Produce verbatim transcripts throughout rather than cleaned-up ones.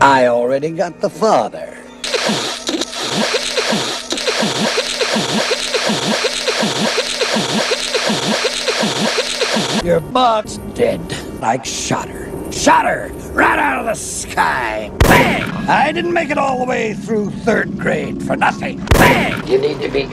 I already got the father. Your butt's dead. Like shot her. Shot her right out of the sky. Bang! I didn't make it all the way through third grade for nothing. Bang! You need to be...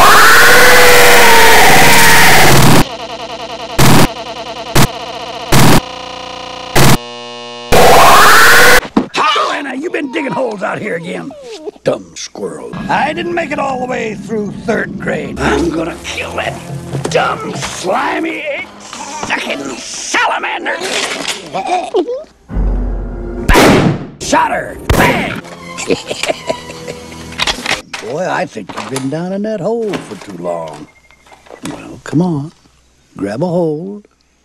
Joanna, you been digging holes out here again? Dumb squirrel. I didn't make it all the way through third grade. I'm gonna kill that dumb, slimy, egg-sucking salamander. Bang! Shot her! Bang! Boy, I think you've been down in that hole for too long. Well, come on. Grab a hold.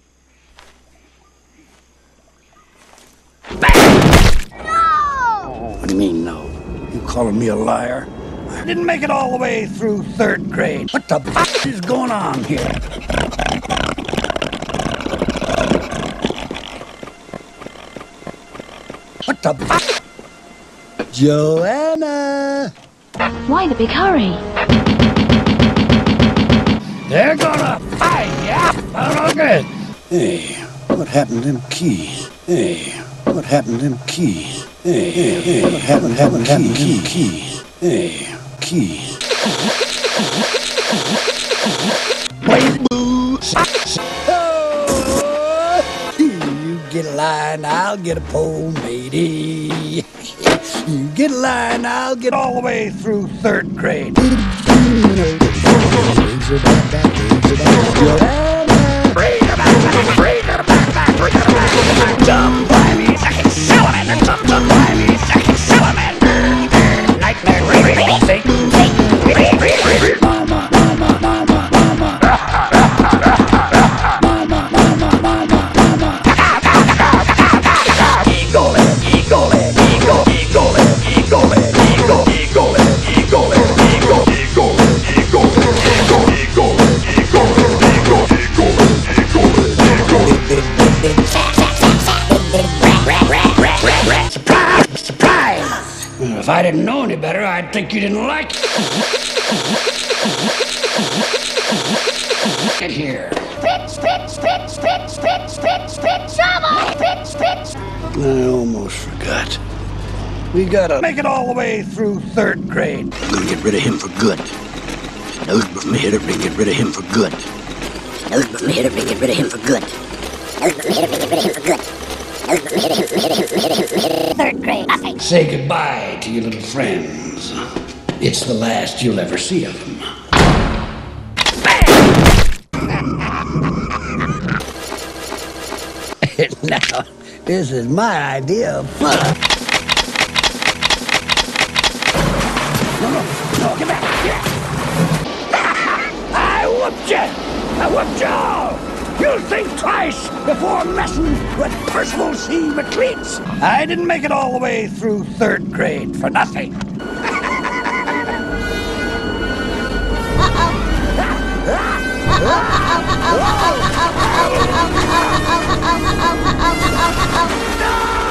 Bang! No! What do you mean, no? You calling me a liar? I didn't make it all the way through third grade. What the fuck is going on here? What the fuck? Joanna! Why the big hurry? They're gonna fight, yeah? Okay. Hey, what happened to them keys? Hey, what happened to them keys? Hey, hey, hey, what happened, happened, happened to them keys? Hey, keys. Blaze boo! You get a line, I'll get a pole, matey. You get a line, I'll get all the way through third grade. Dumb, blimey, second salamander, dumb, dumb, blimey, second salamander. Nightmare, Satan, Satan, mama, mama, mama, mama. Mama, mama, mama, mama. Eagle it, eagle it, eagle, eagle it, eagle it, eagle, eagle it, eagle it, eagle, eagle it, eagle it, eagle, eagle it, eagle it, eagle, eagle it, eagle it, eagle. Surprise! Surprise! If I didn't know any better, I'd think you didn't like it. Get here. Spit, spit, spit, spit, spit, spit, spit, trouble! Spit, spit. I almost forgot. We gotta make it all the way through third grade. I'm gonna get rid of him for good. Those me hit him, get rid of him for good. Those me hit him, get rid of him for good. Those me hit him, get rid of him for good. Those me hit him, hit him, hit him, hit him, hit him. Third grade, nothing. Say goodbye to your little friends. It's the last you'll ever see of them. Now, this is my idea of fun. No, no, no, get back, get back. I whooped you. I whooped you all. You'll think twice before messing with Percival C. McLeach. I didn't make it all the way through third grade for nothing. No!